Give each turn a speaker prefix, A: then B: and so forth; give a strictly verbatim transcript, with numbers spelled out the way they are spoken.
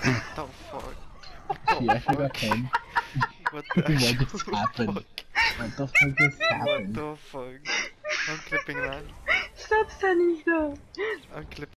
A: the fuck? What
B: She
A: the
B: actually got
A: fuck?
B: pinned.
A: What the
B: What
A: actual
B: just happened?
A: fuck?
B: What the fuck just
A: What
B: happened?
A: the fuck? I'm clipping that.
C: Stop standing still.
A: I'm clipping